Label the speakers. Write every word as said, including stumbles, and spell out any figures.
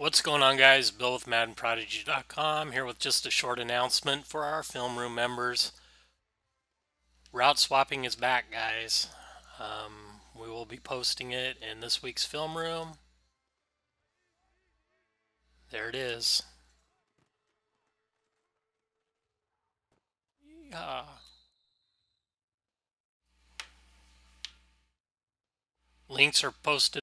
Speaker 1: What's going on, guys? Bill with Madden Prodigy dot com here with just a short announcement for our film room members. Route swapping is back, guys. Um, we will be posting it in this week's film room. There it is. Yeah. Links are posted